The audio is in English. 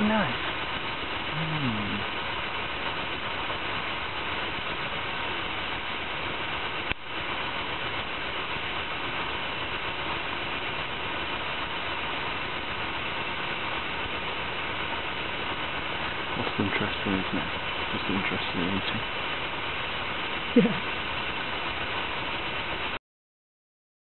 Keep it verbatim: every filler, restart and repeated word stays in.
pretty nice. Mm. What's the interest in, isn't it? What's the interest in eating? Yeah.